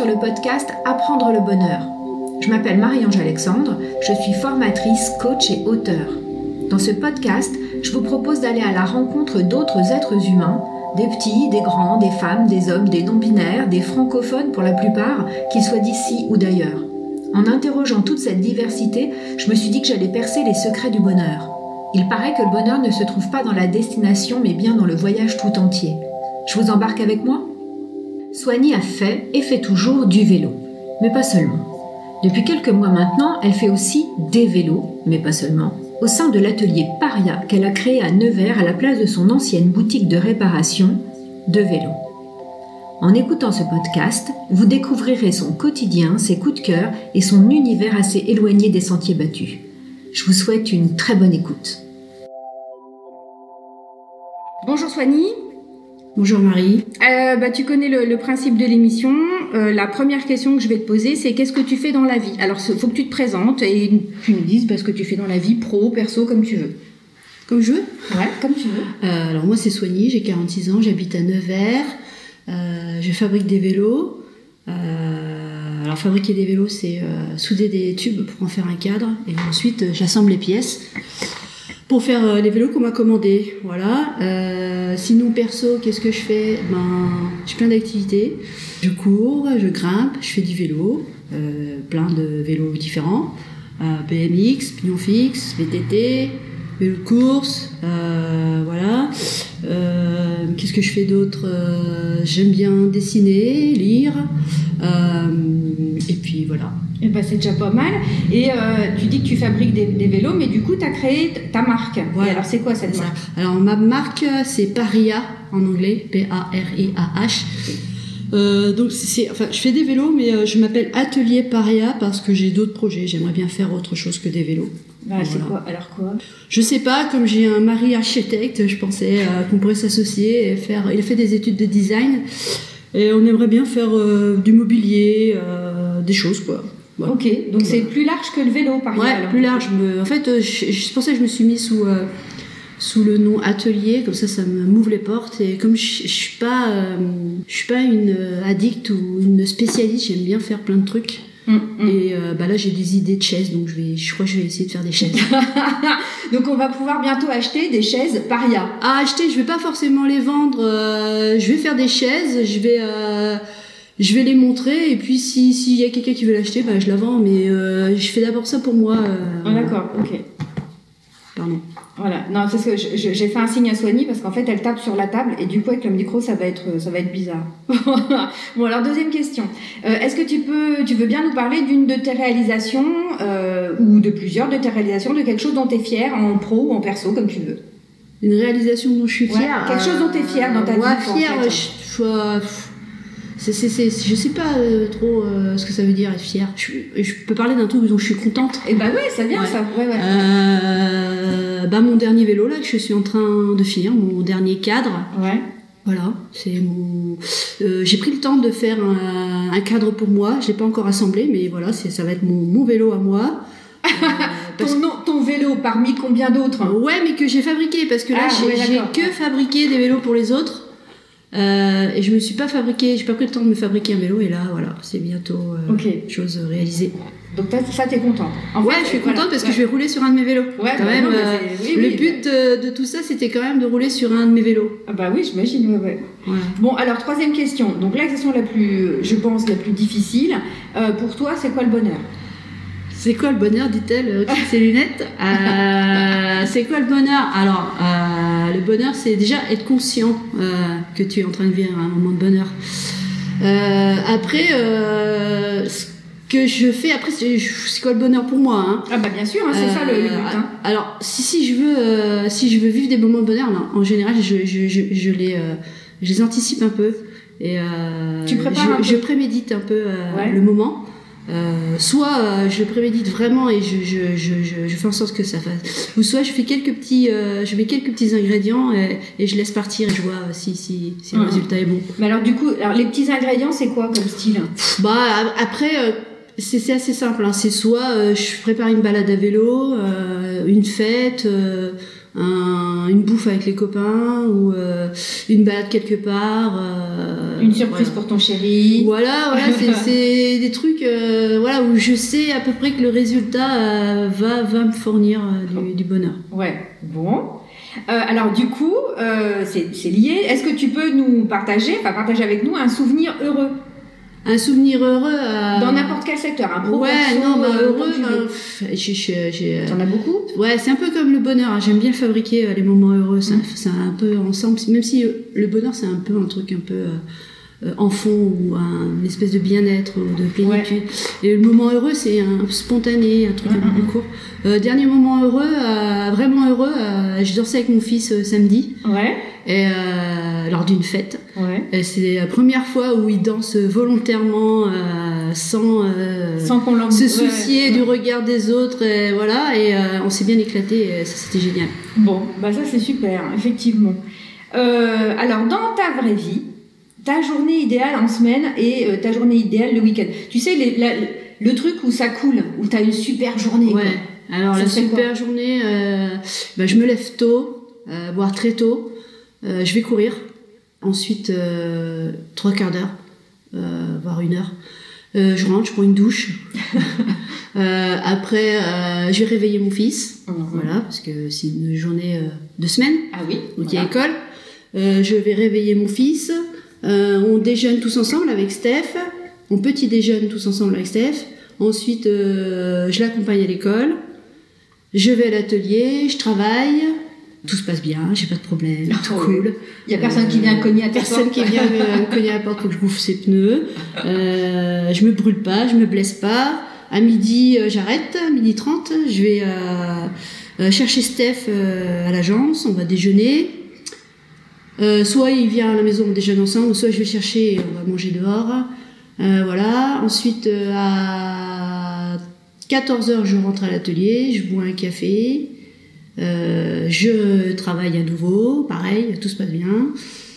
sur le podcast Apprendre le bonheur. Je m'appelle Marie-Ange Alexandre, je suis formatrice, coach et auteure. Dans ce podcast, je vous propose d'aller à la rencontre d'autres êtres humains, des petits, des grands, des femmes, des hommes, des non-binaires, des francophones pour la plupart, qu'ils soient d'ici ou d'ailleurs. En interrogeant toute cette diversité, je me suis dit que j'allais percer les secrets du bonheur. Il paraît que le bonheur ne se trouve pas dans la destination, mais bien dans le voyage tout entier. Je vous embarque avec moi ? Soigny a fait et fait toujours du vélo, mais pas seulement. Depuis quelques mois maintenant, elle fait aussi des vélos, mais pas seulement, au sein de l'atelier Paria qu'elle a créé à Nevers à la place de son ancienne boutique de réparation de vélos. En écoutant ce podcast, vous découvrirez son quotidien, ses coups de cœur et son univers assez éloigné des sentiers battus. Je vous souhaite une très bonne écoute. Bonjour Soigny. Bonjour Marie. Tu connais le principe de l'émission. La première question que je vais te poser, c'est qu'est-ce que tu fais dans la vie ? Alors, il faut que tu te présentes et tu nous dises ce que tu fais dans la vie, pro, perso, comme tu veux. Comme je veux ? Ouais, comme tu veux. Alors moi c'est Soigny, j'ai 46 ans, j'habite à Nevers. Je fabrique des vélos. Alors fabriquer des vélos, c'est souder des tubes pour en faire un cadre. Et ensuite, j'assemble les pièces pour faire les vélos qu'on m'a commandés. Voilà. Sinon, perso, qu'est-ce que je fais ? J'ai plein d'activités. Je cours, je grimpe, je fais du vélo. Plein de vélos différents. BMX, pignon fixe, VTT, vélo de course. Voilà. Qu'est-ce que je fais d'autre ? J'aime bien dessiner, lire. Et puis voilà. Et c'est déjà pas mal. Et tu dis que tu fabriques des vélos, mais du coup, tu as créé ta marque. Ouais. Et alors, c'est quoi cette marque ? Alors, ma marque, c'est Paria en anglais, P-A-R-I-A-H. Donc, je fais des vélos, mais je m'appelle Atelier Paria parce que j'ai d'autres projets. J'aimerais bien faire autre chose que des vélos. C'est quoi ? Alors quoi ? Je sais pas, comme j'ai un mari architecte, je pensais qu'on pourrait s'associer et faire. Il a fait des études de design et on aimerait bien faire du mobilier, des choses quoi. Voilà. Ok, donc c'est plus large que le vélo, par exemple. Ouais, plus large. En fait, c'est pour ça que je me suis mis sous le nom Atelier, comme ça m'ouvre les portes. Et comme je suis pas une addict ou une spécialiste, j'aime bien faire plein de trucs. Et là j'ai des idées de chaises, donc je crois que je vais essayer de faire des chaises. Donc on va pouvoir bientôt acheter des chaises Paria. Acheter, je vais pas forcément les vendre. Je vais faire des chaises, je vais les montrer et puis s'il y a quelqu'un qui veut l'acheter, je la vends. Mais je fais d'abord ça pour moi. D'accord, ok. Pardon. Voilà, non, c'est ce que j'ai fait un signe à Soigny parce qu'en fait elle tape sur la table et du coup avec le micro ça va être bizarre. Bon, alors deuxième question. Est-ce que tu veux bien nous parler d'une de tes réalisations ou de plusieurs de tes réalisations, de quelque chose dont tu es fière en pro ou en perso comme tu veux? Une réalisation dont je suis fière. Quelque chose dont tu es fière dans ta vie. Fière, en fait. Je sais pas trop ce que ça veut dire être fière. Je peux parler d'un truc dont je suis contente. Et oui, ça vient ça. Ouais. Mon dernier vélo là que je suis en train de finir, mon dernier cadre. Ouais. Voilà, c'est mon. J'ai pris le temps de faire un cadre pour moi. Je l'ai pas encore assemblé, mais voilà, ça va être mon vélo à moi. Ton vélo parmi combien d'autres ? Ouais, mais que j'ai fabriqué parce que là j'ai que fabriqué des vélos pour les autres. Et j'ai pas pris le temps de me fabriquer un vélo et là voilà, c'est bientôt chose réalisée. Donc ça t'es contente. Je suis contente parce que je vais rouler sur un de mes vélos. Ouais, quand même. Le but de tout ça, c'était quand même de rouler sur un de mes vélos. Ah bah oui, j'imagine. Ouais. Bon, alors troisième question. Donc la question la plus difficile pour toi, c'est quoi le bonheur ? C'est quoi le bonheur, dit-elle, avec ses lunettes. C'est quoi le bonheur ? Alors, le bonheur, c'est déjà être conscient que tu es en train de vivre un moment de bonheur. Après, ce que je fais, c'est quoi le bonheur pour moi, hein ? Ah bah bien sûr, c'est ça le but. Hein. Alors, si je veux vivre des moments de bonheur, en général, je les anticipe un peu. Et tu prépares je prémédite un peu le moment. Soit je prémédite vraiment et je fais en sorte que ça fasse, ou soit je mets quelques petits ingrédients et je laisse partir et je vois si le résultat est bon. Mais alors du coup, les petits ingrédients c'est quoi comme style ? Après c'est assez simple, hein. C'est soit je prépare une balade à vélo, une fête, une bouffe avec les copains ou une balade quelque part. Une surprise pour ton chéri. Voilà, c'est des trucs où je sais à peu près que le résultat va me fournir du bonheur. Ouais, bon. Alors du coup, c'est lié. Est-ce que tu peux nous partager avec nous un souvenir heureux? Un souvenir heureux dans n'importe quel secteur, un pro, ouais, perso, non, heureux, t'en as beaucoup? Ouais, c'est un peu comme le bonheur, hein. J'aime bien fabriquer les moments heureux, c'est un peu ensemble, même si le bonheur c'est un peu un truc un peu en fond ou une espèce de bien-être ou de plénitude. Ouais. Et le moment heureux c'est un spontané, un truc un peu plus court. Dernier moment heureux, vraiment heureux, je dansais avec mon fils samedi. Ouais. Et lors d'une fête. Ouais. Et c'est la première fois où il danse volontairement sans qu'on se soucier du regard des autres. Et voilà, et on s'est bien éclaté. Et ça, c'était génial. Bon, bah ça c'est super, effectivement. Alors dans ta vraie vie, ta journée idéale en semaine et ta journée idéale le week-end. Tu sais le truc où ça coule, où t'as une super journée. Ouais. Quoi. Alors la super journée, je me lève tôt, voire très tôt. Je vais courir, ensuite 3 quarts d'heure, voire 1 heure. Je rentre, je prends une douche. Après, je vais réveiller mon fils, voilà, parce que c'est une journée de semaine. Ah oui. Donc il y a école. Je vais réveiller mon fils. On déjeune tous ensemble avec Steph. On petit déjeune tous ensemble avec Steph. Ensuite, je l'accompagne à l'école. Je vais à l'atelier, je travaille. Tout se passe bien, j'ai pas de problème, tout cool. Il y a personne qui vient cogner à ta porte. Personne qui vient me cogner à la porte pour que je bouffe ses pneus. Je me brûle pas, je me blesse pas. À midi, j'arrête, à 12h30, je vais chercher Steph à l'agence, on va déjeuner. Soit il vient à la maison, on déjeune ensemble, soit je vais chercher et on va manger dehors. Voilà. Ensuite, à 14h, je rentre à l'atelier, je bois un café. Je travaille à nouveau, pareil, tout se passe bien.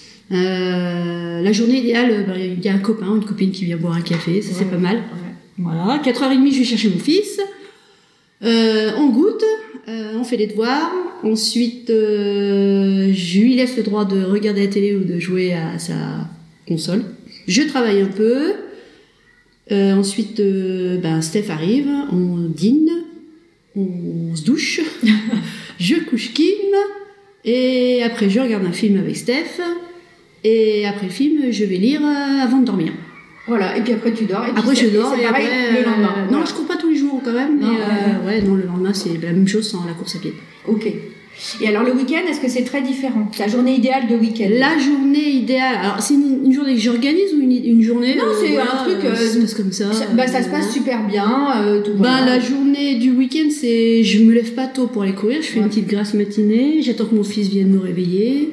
La journée idéale, il y a un copain, une copine qui vient boire un café, ça c'est pas mal. Ouais. Voilà, 4h30, je vais chercher mon fils. On goûte, on fait les devoirs. Ensuite, je lui laisse le droit de regarder la télé ou de jouer à sa console. Je travaille un peu. Ensuite, Steph arrive, on dîne, on se douche. Je couche Kim, et après je regarde un film avec Steph, et après le film, je vais lire avant de dormir. Voilà, et puis après tu dors. Et après je dors, et pareil, après, le lendemain. Non, je cours pas tous les jours quand même, mais le lendemain c'est la même chose sans la course à pied. Ok. Et alors le week-end, est-ce que c'est très différent? Ta journée idéale de week-end? La journée idéale, alors c'est une journée que j'organise ou une journée? Non, c'est un truc. Ça se passe comme ça. Ça se passe super bien. La journée du week-end, c'est je me lève pas tôt pour aller courir, je fais une petite grasse matinée, j'attends que mon fils vienne me réveiller.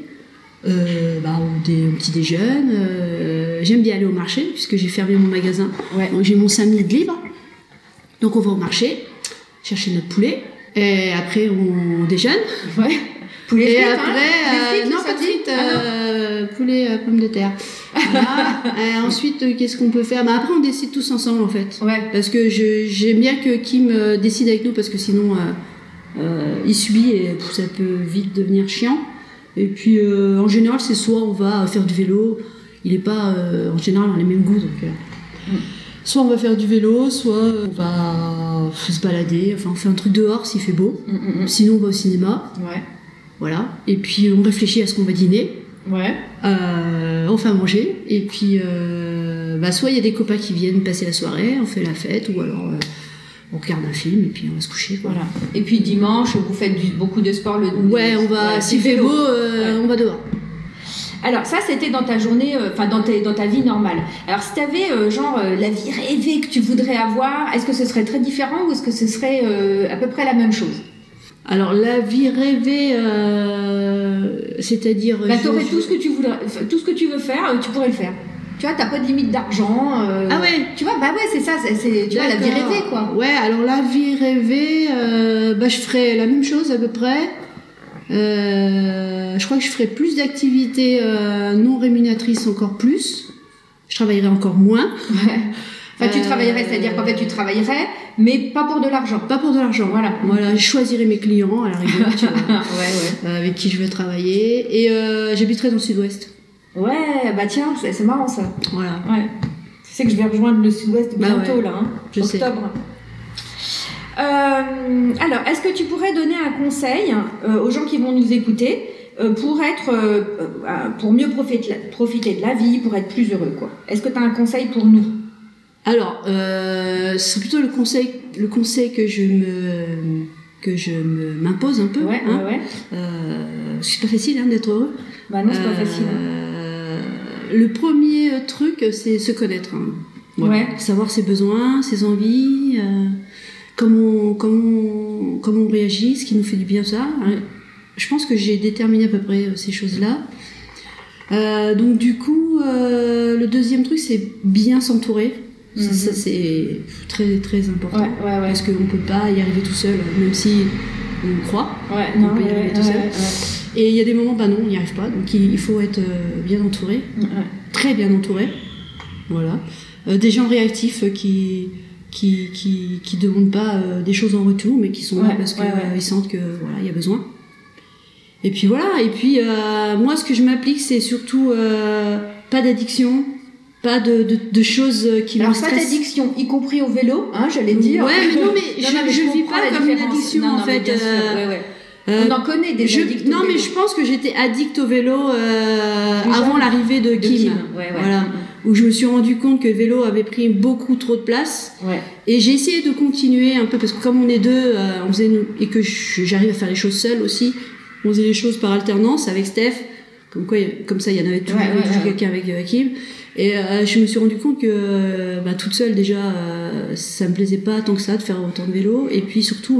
Un petit déjeune. J'aime bien aller au marché puisque j'ai fermé mon magasin. Ouais. Donc j'ai mon samedi de libre. Donc on va au marché chercher notre poulet. Et après, on déjeune. Ouais. Poulet frites, et après, non, pas de frites, poulet pommes de terre. Voilà. Ensuite, qu'est-ce qu'on peut faire? Après, on décide tous ensemble, en fait. Ouais. Parce que j'aime bien que Kim décide avec nous, parce que sinon, il subit et ça peut vite devenir chiant. Et puis, en général, c'est soit on va faire du vélo. Il n'est pas, en général, dans les mêmes goûts, donc... Soit on va faire du vélo, soit on va se balader, enfin on fait un truc dehors s'il fait beau. Sinon on va au cinéma. Ouais. Voilà. Et puis on réfléchit à ce qu'on va dîner. Ouais. On fait à manger. Et puis soit il y a des copains qui viennent passer la soirée, on fait la fête, ou alors on regarde un film et puis on va se coucher. Quoi. Voilà. Et puis dimanche, vous faites beaucoup de sport le dimanche. Ouais, on va, s'il fait beau, on va dehors. Alors ça, c'était dans ta journée, dans ta vie normale. Alors si tu avais la vie rêvée que tu voudrais avoir, est-ce que ce serait très différent ou est-ce que ce serait à peu près la même chose? Alors la vie rêvée, c'est-à-dire... t'aurais tout ce que tu voudrais, tout ce que tu veux faire, tu pourrais le faire. Tu vois, t'as pas de limite d'argent. Ah ouais. Tu vois, c'est ça, tu vois, la vie rêvée, quoi. Ouais, alors la vie rêvée, je ferais la même chose à peu près. Je crois que je ferais plus d'activités non rémunératrices encore plus. Je travaillerais encore moins. Enfin, tu travaillerais, c'est-à-dire qu'en fait, tu travaillerais, mais pas pour de l'argent. Pas pour de l'argent. Voilà, je choisirais mes clients à la rigueur, tu vois, avec qui je veux travailler. Et j'habiterais dans le sud-ouest. Ouais, bah tiens, c'est marrant ça. Voilà. Ouais. Tu sais que je vais rejoindre le sud-ouest bientôt, là, hein, octobre. Alors, est-ce que tu pourrais donner un conseil aux gens qui vont nous écouter pour mieux profiter de la vie, pour être plus heureux, quoi? Est-ce que tu as un conseil pour nous? Alors, c'est plutôt le conseil que je m'impose un peu. C'est pas facile d'être heureux. Bah non, c'est pas facile. Le premier truc, c'est se connaître. Savoir ses besoins, ses envies, comment on réagit, ce qui nous fait du bien, ça. Je pense que j'ai déterminé à peu près ces choses-là. Donc du coup, le deuxième truc, c'est bien s'entourer. Ça, c'est très très important. Parce qu'on ne peut pas y arriver tout seul, même si on croit. On peut y arriver tout seul. Et il y a des moments, non, on n'y arrive pas. Donc il faut être bien entouré, très bien entouré. Voilà. Des gens réactifs qui demandent pas des choses en retour, mais qui sont là parce qu'ils sentent que voilà, il y a besoin. Et puis voilà. Et puis moi, ce que je m'applique, c'est surtout pas d'addiction. Pas de choses qui me stressent. Alors, pas d'addiction, y compris au vélo, j'allais dire. Ouais, mais non, mais je vis pas comme une addiction, en fait. On en connaît des addicts. Non, mais je pense que j'étais addict au vélo avant l'arrivée de Kim. Voilà. Où je me suis rendu compte que le vélo avait pris beaucoup trop de place. Et j'ai essayé de continuer un peu, parce que comme on est deux, et que j'arrive à faire les choses seule aussi, on faisait les choses par alternance avec Steph. Comme ça, il y en avait toujours quelqu'un avec Kim. Et je me suis rendu compte que toute seule déjà ça me plaisait pas tant que ça de faire autant de vélo, et puis surtout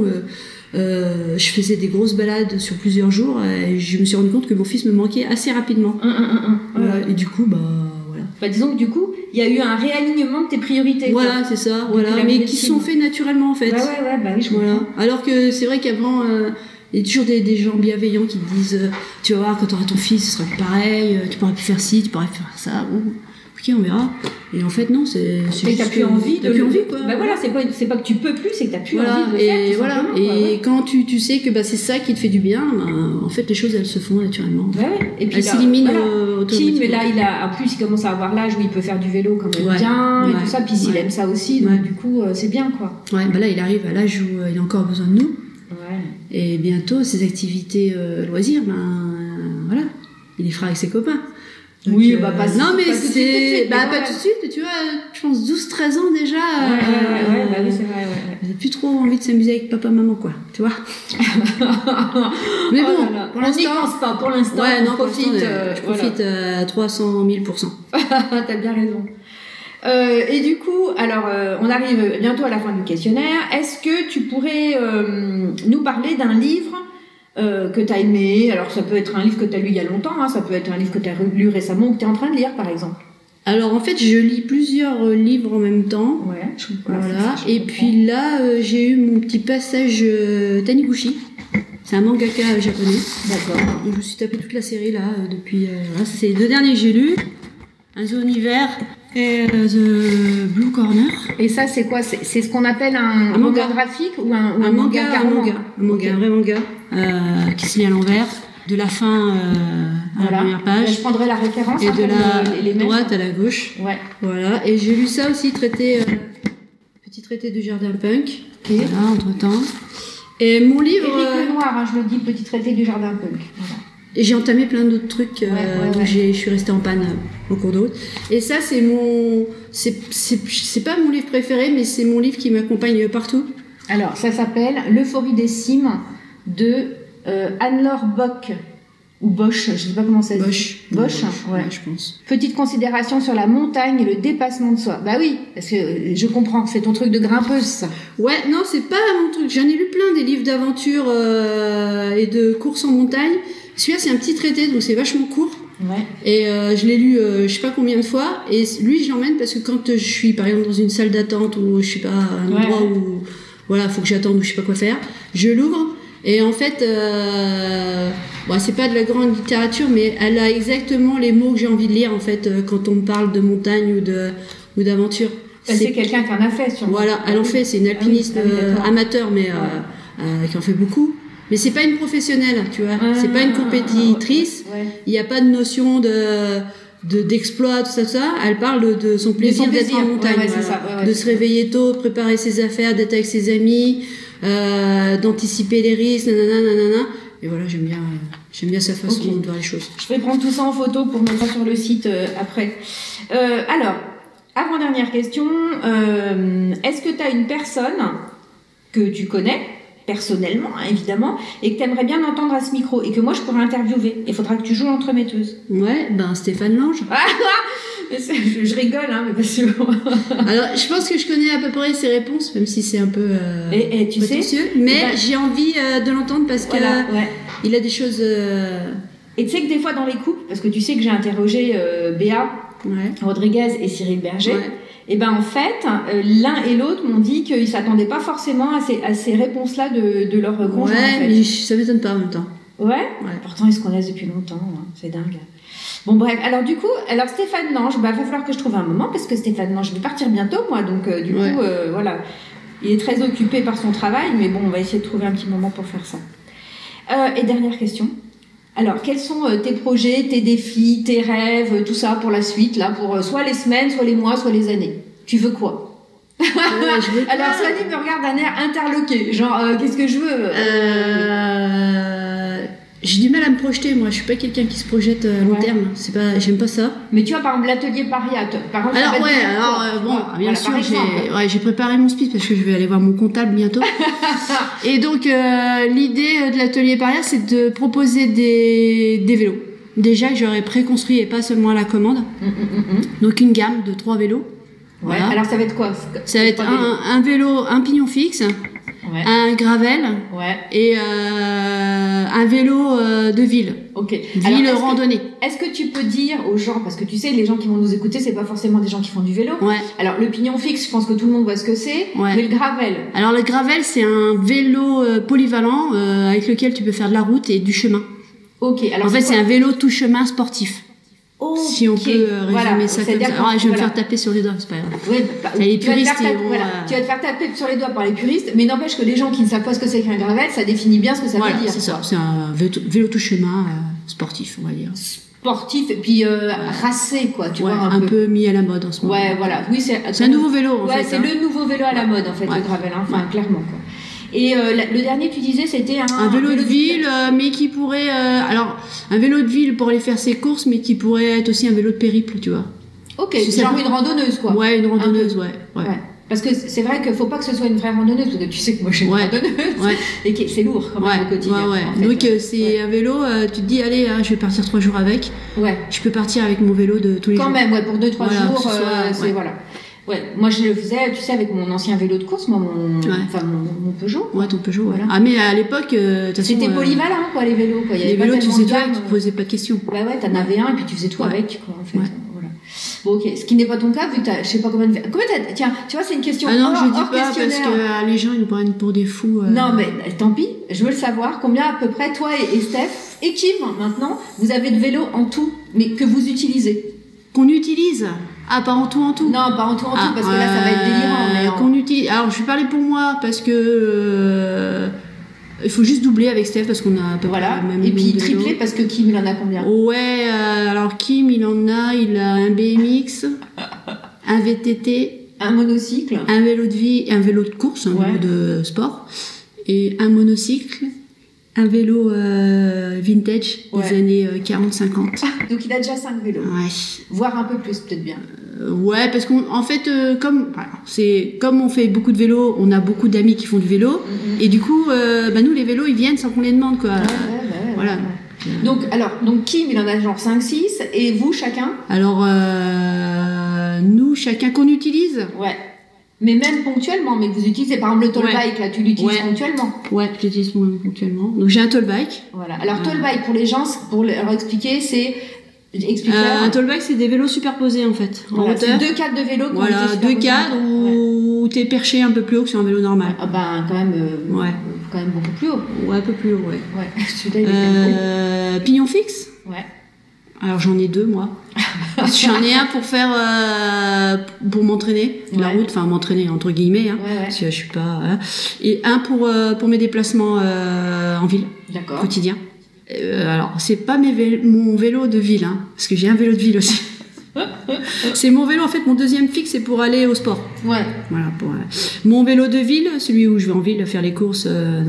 je faisais des grosses balades sur plusieurs jours, et je me suis rendu compte que mon fils me manquait assez rapidement. Et du coup voilà. Disons que du coup il y a eu un réalignement de tes priorités. Voilà, c'est ça, mais qui sont faits naturellement en fait. Oui, je comprends. Alors que c'est vrai qu'avant il y a toujours des gens bienveillants qui te disent tu vas voir, quand tu auras ton fils ce sera plus pareil, tu pourras plus faire ci, tu pourras plus faire ça. Ok, on verra. Et en fait, non, c'est juste que t'as plus envie, quoi. C'est pas que tu peux plus, c'est que t'as plus envie de le faire. Et voilà. Et quand tu sais que c'est ça qui te fait du bien, en fait, les choses elles se font naturellement. Et puis elles s'éliminent automatiquement. Kim, là, en plus, il commence à avoir l'âge où il peut faire du vélo quand même bien et tout ça. Puis il aime ça aussi, donc du coup, c'est bien, quoi. Là, il arrive à l'âge où il a encore besoin de nous. Et bientôt, ses activités loisirs, voilà, il les fera avec ses copains. Donc, pas non, mais c'est pas tout de suite, tu vois, je pense 12-13 ans déjà. Oui, c'est vrai. Il n'a plus trop envie de s'amuser avec papa, maman, quoi, tu vois. Mais bon, pour l'instant. On n'y pense pas, pour l'instant. Je profite à 300 000%. T'as bien raison. Et du coup, alors, on arrive bientôt à la fin du questionnaire. Est-ce que tu pourrais nous parler d'un livre que tu as aimé? Alors, ça peut être un livre que tu as lu il y a longtemps, ça peut être un livre que tu as lu récemment ou que tu es en train de lire, par exemple. Alors, en fait, je lis plusieurs livres en même temps. Voilà. Et puis là, j'ai eu mon petit passage Taniguchi. C'est un mangaka japonais. D'accord. Donc, je me suis tapé toute la série là depuis. C'est les 2 derniers que j'ai lus. Un Zone Hiver et The Blue Corner. Et ça, c'est quoi? C'est ce qu'on appelle un manga graphique ou un manga carrément? Un vrai manga qui se lit à l'envers, de la fin à la première page. Je prendrai la référence. Et de la droite à la gauche. Voilà. Et j'ai lu ça aussi, petit traité du jardin punk. Voilà, entre-temps. Et mon livre... Éric Lenoir, je le dis, petit traité du jardin punk. Voilà. Et j'ai entamé plein d'autres trucs où je suis restée en panne au cours de route. Et ça, c'est pas mon livre préféré, mais c'est mon livre qui m'accompagne partout. Alors, ça s'appelle L'euphorie des cimes de Anne-Laure Bock. Ou Bosch, je sais pas comment ça se dit. Bosch, je pense. Petite considération sur la montagne et le dépassement de soi. Bah oui, parce que je comprends, c'est ton truc de grimpeuse, ça. Ouais, non, c'est pas mon truc. J'en ai lu plein des livres d'aventure et de courses en montagne. Celui-là, c'est un petit traité, donc c'est vachement court. Et je l'ai lu je sais pas combien de fois. Et lui, je l'emmène parce que quand je suis, par exemple, dans une salle d'attente ou je sais pas, un endroit où voilà, faut que j'attende ou je sais pas quoi faire, je l'ouvre. Et en fait, c'est pas de la grande littérature, mais elle a exactement les mots que j'ai envie de lire en fait quand on me parle de montagne ou d'aventure. C'est quelqu'un qui en a fait, sûrement. Voilà, elle en fait, c'est une alpiniste amateur, mais qui en fait beaucoup. Mais c'est pas une professionnelle, tu vois. C'est pas une compétitrice. Il n'y a pas de notion d'exploit, tout ça. Elle parle de son plaisir d'être en montagne. De se réveiller tôt, de préparer ses affaires, d'être avec ses amis, d'anticiper les risques, nanana. Et voilà, j'aime bien sa façon de voir les choses. Je vais prendre tout ça en photo pour mettre ça sur le site après. Alors, avant-dernière question. Est-ce que tu as une personne que tu connais personnellement, hein, évidemment, et que tu aimerais bien entendre à ce micro et que moi je pourrais interviewer? Il faudra que tu joues l'entremetteuse. Ouais, Stéphane Lange. Je rigole, hein, mais parce que... Alors, je pense que je connais à peu près ses réponses, même si c'est un peu et tu sais, mais j'ai envie de l'entendre parce que il a des choses... Et tu sais que des fois dans les couples, parce que tu sais que j'ai interrogé Béa Rodriguez et Cyril Berger, et ben en fait, l'un et l'autre m'ont dit qu'ils s'attendaient pas forcément à ces réponses-là de leur conjoint. Ouais, en fait. mais ça m'étonne pas en même temps. Ouais. Pourtant ils se connaissent depuis longtemps, hein. C'est dingue. Bon bref, alors du coup, Stéphane Lange, va falloir que je trouve un moment parce que Stéphane Lange, je vais partir bientôt moi, donc du coup, voilà, il est très occupé par son travail, mais bon, on va essayer de trouver un petit moment pour faire ça. Et dernière question. Alors, quels sont tes projets, tes défis, tes rêves, tout ça pour la suite, là, pour soit les semaines, soit les mois, soit les années? Tu veux quoi? Alors, Sony me regarde d'un air interloqué, genre, qu'est-ce que je veux? J'ai du mal à me projeter, moi. Je suis pas quelqu'un qui se projette à long terme. J'aime pas ça. Mais tu vois, par exemple, l'atelier Paria, par exemple, bien sûr, j'ai préparé mon speech parce que je vais aller voir mon comptable bientôt. Et donc, l'idée de l'atelier Paria, c'est de proposer des vélos. Déjà, que j'aurais préconstruit et pas seulement à la commande. Donc, une gamme de 3 vélos. Ouais. Voilà. Alors, ça va être quoi? Ça va être un vélo, un pignon fixe. Un gravel et un vélo de ville. Ville randonnée. Est-ce que tu peux dire aux gens, parce que tu sais, les gens qui vont nous écouter, c'est pas forcément des gens qui font du vélo. Alors le pignon fixe, je pense que tout le monde voit ce que c'est. Mais le gravel. Alors le gravel, c'est un vélo polyvalent avec lequel tu peux faire de la route et du chemin. Alors en fait, c'est un vélo tout chemin sportif. Si on peut résumer ça comme ça. Alors, je vais me faire taper sur les doigts, c'est pas grave. Les puristes, tu vas te faire taper sur les doigts par les puristes, mais n'empêche que les gens qui ne savent pas ce que c'est qu'un gravel, ça définit bien ce que ça veut dire. C'est ça, c'est un vélo tout chemin sportif, on va dire. Sportif et puis racé, quoi, tu vois. Un peu mis à la mode en ce moment. Oui, c'est un nouveau vélo, en fait. C'est le nouveau vélo à la mode, en fait, le gravel, clairement, quoi. Et le dernier, tu disais, c'était un vélo de ville, mais qui pourrait... alors, un vélo de ville pour aller faire ses courses, mais qui pourrait être aussi un vélo de périple, tu vois. Genre une randonneuse, quoi. Ouais, une randonneuse, ouais. Parce que c'est vrai qu'il ne faut pas que ce soit une vraie randonneuse, parce que tu sais que moi, je suis une randonneuse, et que c'est lourd, quand même, au quotidien. En fait. Donc, c'est un vélo, tu te dis, allez, je vais partir 3 jours avec. Je peux partir avec mon vélo de tous les jours. Quand même, pour 2-3 jours, c'est... Voilà. Moi je le faisais, tu sais, avec mon ancien vélo de course, mon Peugeot. Ton Peugeot, voilà. Ah, mais à l'époque, c'était polyvalent, quoi, les vélos, quoi. Il y avait les vélos, tu faisais tout avec, tu posais pas de questions. T'en avais un, et puis tu faisais tout avec, quoi, en fait. Voilà. Bon, ce qui n'est pas ton cas, vu que je sais pas combien tiens, tu vois, c'est une question. Ah non, je dis pas, parce que les gens, ils nous prennent pour des fous. Non, mais tant pis, je veux le savoir. Combien, à peu près, toi et Steph, et Kim, maintenant, vous avez de vélos en tout, mais que vous utilisez? Qu'on utilise? Ah, pas en tout. Non, pas en tout, parce que là, ça va être délirant. Qu'on utilise. Alors, je vais parler pour moi, parce que il faut juste doubler avec Steph, parce qu'on a à peu près le même. Et puis tripler, parce que Kim, il en a combien? Alors Kim, il a un BMX, un VTT, un monocycle, un vélo de vie, un vélo de course, un vélo de sport, et un monocycle. Un vélo vintage des années 40-50. Donc il a déjà 5 vélos. Voire un peu plus, peut-être bien. Parce qu'en fait, comme on fait beaucoup de vélos, on a beaucoup d'amis qui font du vélo. Et du coup, nous, les vélos, ils viennent sans qu'on les demande, quoi. Voilà. Donc Kim, il en a genre 5-6. Et vous, chacun? Alors, nous, chacun qu'on utilise. Mais même ponctuellement, mais vous utilisez par exemple le tall bike, là, tu l'utilises ponctuellement. Je l'utilise ponctuellement. Donc j'ai un tall bike. Alors tall bike, pour les gens, pour leur expliquer, c'est... un tall bike, c'est des vélos superposés en fait. En hauteur. C'est 2 cadres de vélo. 2 cadres où t'es perché un peu plus haut que sur un vélo normal. Quand même beaucoup plus haut. Un peu plus haut, Celui-là, il est pignon fixe. Alors j'en ai 2 moi. J'en ai un pour faire pour m'entraîner la route, enfin m'entraîner entre guillemets, hein, parce que je suis pas. Et un pour mes déplacements en ville, quotidien. Alors c'est pas mon vélo de ville, hein, parce que j'ai un vélo de ville aussi. C'est mon vélo en fait, mon deuxième fixe, c'est pour aller au sport. Voilà, mon vélo de ville, celui où je vais en ville faire les courses,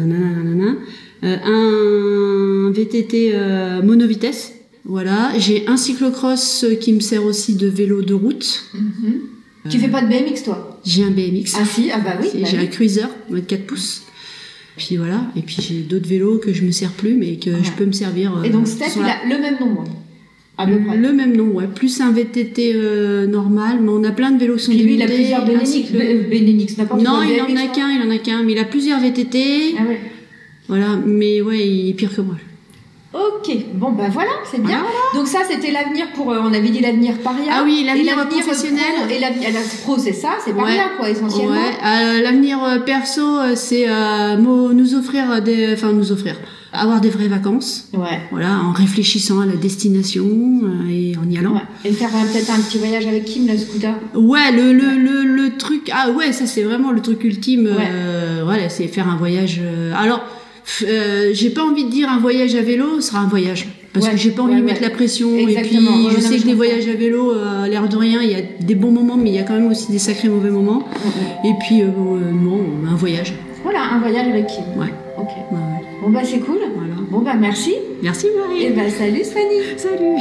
un VTT monovitesse. Voilà, j'ai un cyclocross qui me sert aussi de vélo de route. Tu fais pas de BMX toi? J'ai un BMX. Ah si, ah bah oui. J'ai un cruiser, 4 pouces. Puis voilà, et puis j'ai d'autres vélos que je me sers plus, mais que je peux me servir. Et donc Steph, il a le même nom, le même nom, plus un VTT normal, mais on a plein de vélos qui sont débutés. Lui, il a plusieurs BMX, n'importe quoi. Non, il en a qu'un, mais il a plusieurs VTT. Ah ouais. Voilà, mais ouais, il est pire que moi. Ok, bon ben voilà, c'est bien. Voilà. Donc ça, c'était l'avenir pour, on avait dit l'avenir paria. Ah oui, l'avenir professionnel. Et l'avenir pro, c'est ça, c'est paria quoi, essentiellement. Ouais, l'avenir perso, c'est nous offrir avoir des vraies vacances. Ouais. Voilà, en réfléchissant à la destination et en y allant. Ouais. Et faire peut-être un petit voyage avec Kim, le scooter. Ouais, le truc. Ah ouais, ça c'est vraiment le truc ultime. Voilà, c'est faire un voyage. Alors. J'ai pas envie de dire un voyage à vélo, ce sera un voyage parce que j'ai pas envie de mettre la pression. Exactement. Et puis je sais que les voyages à vélo, à l'air de rien, il y a des bons moments, mais il y a quand même aussi des sacrés mauvais moments. Et puis non, un voyage. Voilà, un voyage avec Kim. Ouais. Ok. Bon bah c'est cool. Voilà. Bon bah merci. Merci Marie. Et bah salut Fanny. Salut.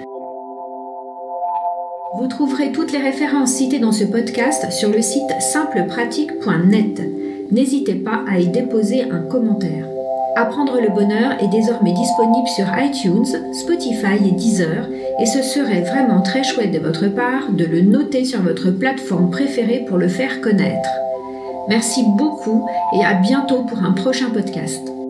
Vous trouverez toutes les références citées dans ce podcast sur le site simplepratique.net. N'hésitez pas à y déposer un commentaire. Apprendre le bonheur est désormais disponible sur iTunes, Spotify et Deezer, et ce serait vraiment très chouette de votre part de le noter sur votre plateforme préférée pour le faire connaître. Merci beaucoup et à bientôt pour un prochain podcast.